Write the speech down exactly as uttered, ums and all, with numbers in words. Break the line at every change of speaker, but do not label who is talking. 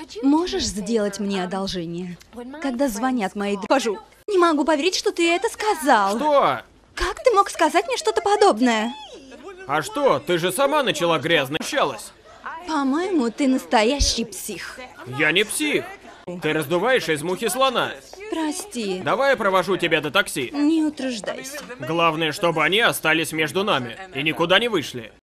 Можешь сделать мне одолжение? Когда звонят мои друзья... Не могу поверить, что ты это сказал.
Что?
Как ты мог сказать мне что-то подобное?
А что? Ты же сама начала грязно общалась.
По-моему, ты настоящий псих.
Я не псих. Ты раздуваешь из мухи слона.
Прости.
Давай я провожу тебя до такси.
Не утруждайся.
Главное, чтобы они остались между нами и никуда не вышли.